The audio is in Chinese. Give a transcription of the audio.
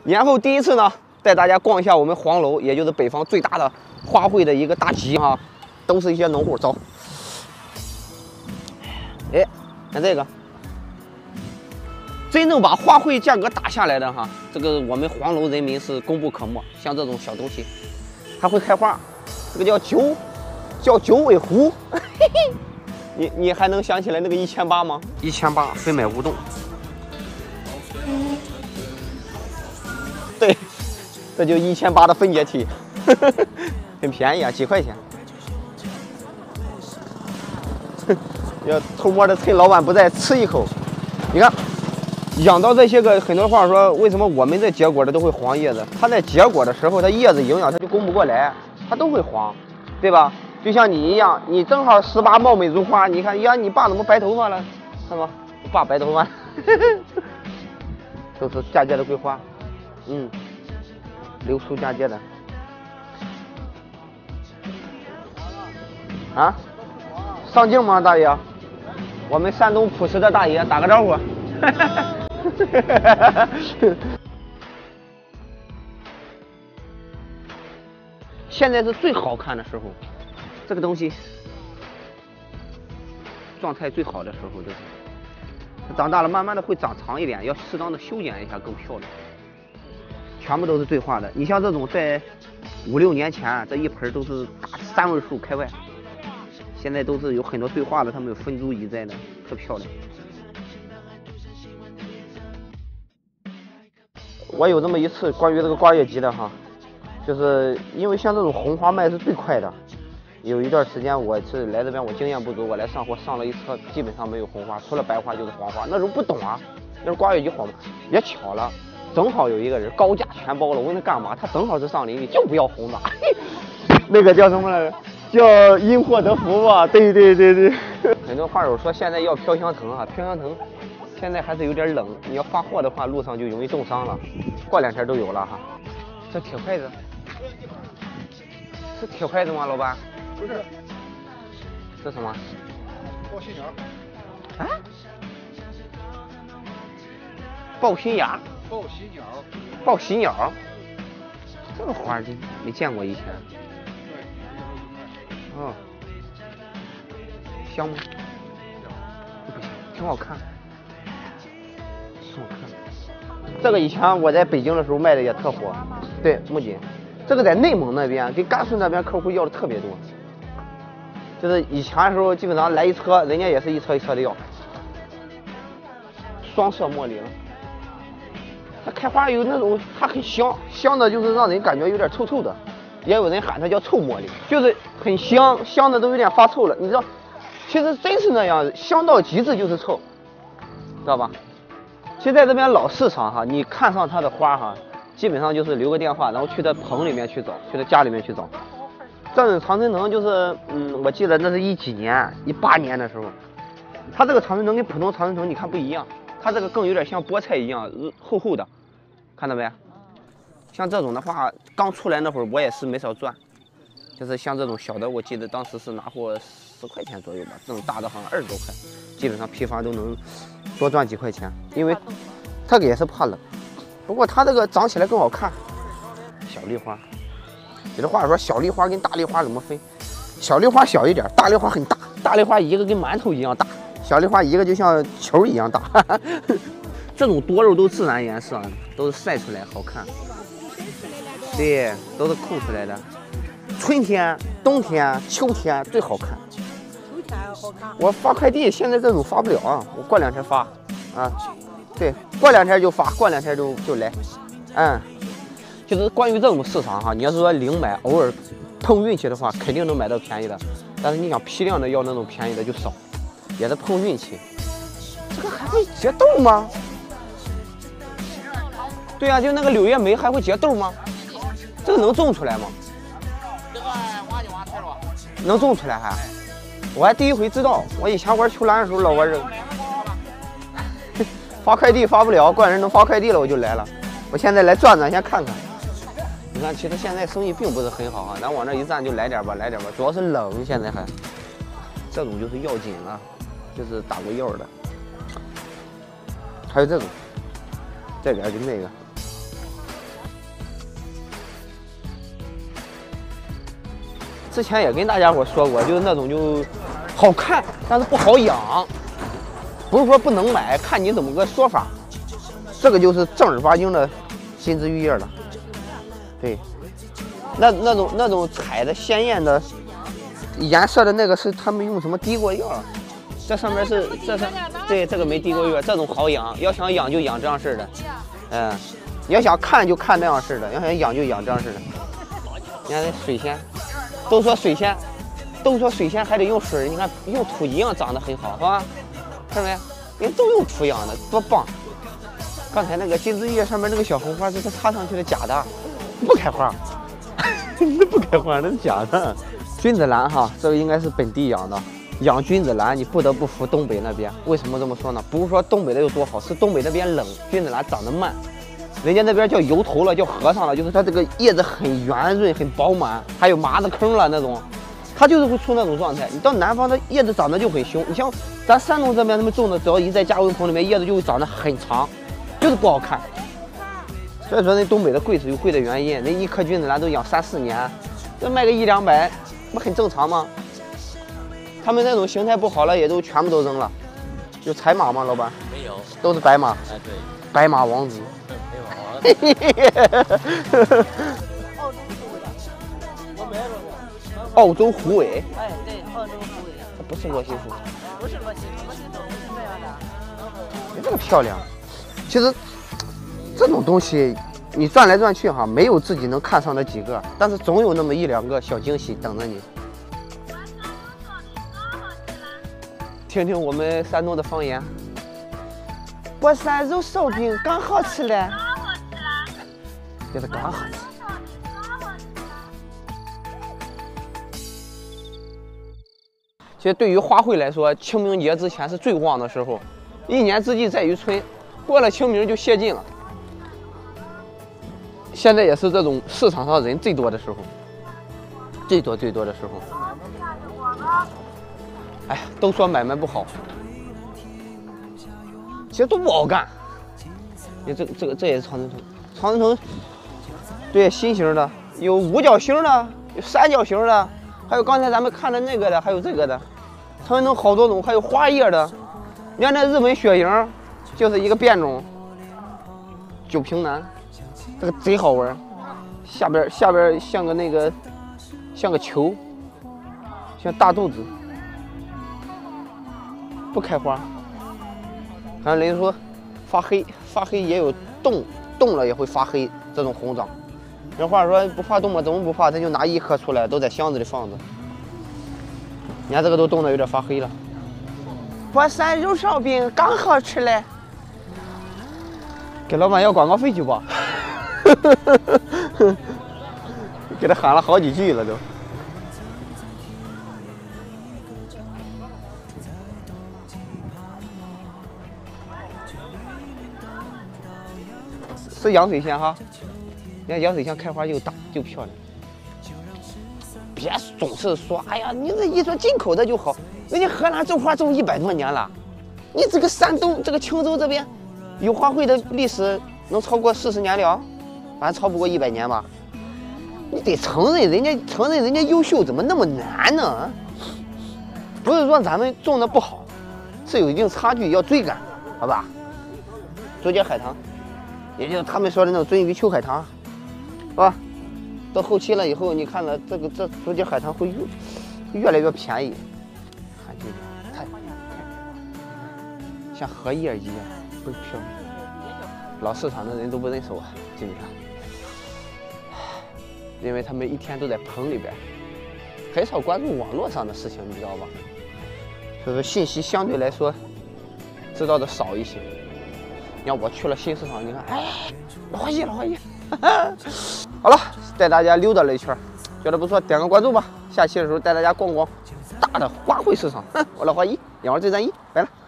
年后第一次呢，带大家逛一下我们黄楼，也就是北方最大的花卉的一个大集哈，都是一些农户。走，哎，看这个，真正把花卉价格打下来的哈，这个我们黄楼人民是功不可没。像这种小东西，还会开花，这个叫九尾狐。你还能想起来那个1800吗？1800非买勿动。对，这就1800的分解体，很便宜啊，几块钱。要偷摸的趁老板不在吃一口。你看，养到这些个，很多话说，为什么我们这结果的都会黄叶子？它在结果的时候，它叶子营养它就供不过来，它都会黄，对吧？就像你一样，你正好18貌美如花，你看呀，你爸怎么白头发了？看吗？我爸白头发，都是嫁接的桂花，流苏嫁接的。啊？上镜吗，大爷？我们山东朴实的大爷，打个招呼。现在是最好看的时候。这个东西状态最好的时候就是它长大了，慢慢的会长长一点，要适当的修剪一下更漂亮。全部都是最化的，你像这种在5、6年前，这一盆都是大3位数开外，现在都是有很多对化的，它们有分株移栽的，特漂亮。我有这么一次关于这个瓜叶集的哈，就是因为像这种红花卖是最快的。有一段时间我是来这边，我经验不足，我来上货上了一车，基本上没有红花，除了白花就是黄花。那时候不懂啊，那时候瓜叶集火嘛，也巧了，正好有一个人高价全包了，我问他干嘛，他正好是上林里，就不要红的，那个叫什么来着？叫因祸得福吧？对。很多话友说现在要飘香藤啊，飘香藤现在还是有点冷，你要发货的话，路上就容易冻伤了。过2天都有了哈。这铁筷子是铁筷子吗，老板？不是，这什么？抱新芽。啊？抱新芽？抱喜鸟。抱喜鸟？这个花真没见过以前。哦。香吗？不行，挺好看。挺好看。这个以前我在北京的时候卖的也特火。对，木槿。这个在内蒙那边跟甘肃那边客户要的特别多。就是以前的时候，基本上来一车，人家也是一车一车的要。双色茉莉，它开花有那种，它很香，香的就是让人感觉有点臭臭的，也有人喊它叫臭茉莉，就是很香，香的都有点发臭了。你知道，其实真是那样，香到极致就是臭，知道吧？其实在这边老市场哈，你看上它的花哈，基本上就是留个电话，然后去它棚里面去找，去它家里面去找。这种常春藤就是，我记得那是18几年，18年的时候，它这个常春藤跟普通常春藤你看不一样，它这个更有点像菠菜一样厚厚的，看到没？像这种的话，刚出来那会儿我也是没少赚，就是像这种小的，我记得当时是拿货10块钱左右吧，这种大的好像20多块，基本上批发都能多赚几块钱，因为这个也是怕冷，不过它这个长起来更好看，小丽花。有的话说小丽花跟大丽花怎么分？小丽花小一点，大丽花很大，大丽花一个跟馒头一样大，小丽花一个就像球一样大。这种多肉都自然颜色，都是晒出来好看。对，都是控出来的。春天、冬天、秋天最好看。秋天好看。我发快递现在这种发不了啊，我过2天发啊。对，过2天就发，过2天就来。就是关于这种市场哈，你要是说零买，偶尔碰运气的话，肯定能买到便宜的。但是你想批量的要那种便宜的就少，也是碰运气。这个还会结豆吗？对呀，就那个柳叶梅还会结豆吗？这个能种出来吗？这个挖就挖菜了。能种出来还？我还第一回知道，我以前玩球篮的时候老玩这个。发快递发不了，怪人能发快递了我就来了。我现在来转转，先看看。你看，其实现在生意并不是很好啊，咱往这一站就来点吧，来点吧。主要是冷，现在还这种就是要紧了，就是打过药的。还有这种，这边就那个， 之前也跟大家伙说过，就是那种就好看，但是不好养，不是说不能买，看你怎么个说法。这个就是正儿八经的金枝玉叶了，对，那种彩的鲜艳的颜色的那个是他们用什么滴过药？这上面是对，这个没滴过药，这种好养，要想养就养这样式的，你要想看就看那样式的，要想养就养这样式的。你看这水仙，都说水仙还得用水，你看用土一样长得很好，是吧？看到没？人都用土养的，多棒！刚才那个金枝玉叶上面那个小红花是它插上去的假的，不开花，那不开花，那是假的。君子兰哈，这个应该是本地养的。养君子兰，你不得不服东北那边。为什么这么说呢？不是说东北的有多好，是东北那边冷，君子兰长得慢。人家那边叫油头了，叫和尚了，就是它这个叶子很圆润、很饱满，还有麻子坑了那种，它就是会出那种状态。你到南方，它叶子长得就很凶。你像咱山东这边他们种的，只要一在加温棚里面，叶子就会长得很长，就是不好看。所以说那东北的贵是有贵的原因，那一颗君子兰都养3、4年，这卖个100、200，不很正常吗？他们那种形态不好了，也都全部都扔了。有彩马吗，老板？没有，都是白马。哎，对，白马王子。澳洲虎尾。哎，对，澳洲虎尾。不是罗西夫。不是罗西夫，罗西夫是这样的。这个漂亮。其实这种东西，你转来转去哈，没有自己能看上的几个，但是总有那么1、2个小惊喜等着你。听听我们山东的方言。博山肉烧饼刚好吃了。就是刚好吃。其实对于花卉来说，清明节之前是最旺的时候，一年之计在于春，过了清明就谢尽了。现在也是这种市场上人最多的时候，最多的时候。哎呀，都说买卖不好，其实都不好干。你这也是长春藤，长春藤。对，心形的，有五角形的，有三角形的，还有刚才咱们看的那个的，还有这个的，长春藤好多种，还有花叶的。你看那日本雪萤，就是一个变种。九平南，这个贼好玩，下边像个球，像大豆子，不开花。还有人说发黑也有冻了也会发黑，这种红掌。人话说不怕冻吗？怎么不怕？他就拿1颗出来，都在箱子里放着。你看这个都冻得有点发黑了。博山肉烧饼刚好吃嘞，给老板要广告费去吧。给他喊了好几句了都。是洋水仙哈，你看洋水仙开花就大就漂亮。别总是说，哎呀，你这一说进口的就好，人家荷兰种花种100多年了，你这个山东这个青州这边有花卉的历史能超过40年了，反正超不过100年吧。你得承认人家优秀，怎么那么难呢？不是说咱们种的不好，是有一定差距，要追赶，好吧？竹节海棠。也就是他们说的那种鳟鱼秋海棠，是吧？到后期了以后，你看了这竹节海棠会越来越便宜，看这个太像荷叶一样，倍儿漂亮。老市场的人都不认识我，基本上，因为他们一天都在棚里边，很少关注网络上的事情，你知道吧？所以说信息相对来说知道的少一些。你看我去了新市场，你看，哎，老花眼，好了，带大家溜达了一圈，觉得不错，点个关注吧。下期的时候带大家逛逛大的花卉市场。我老花一，2号最专一，拜了。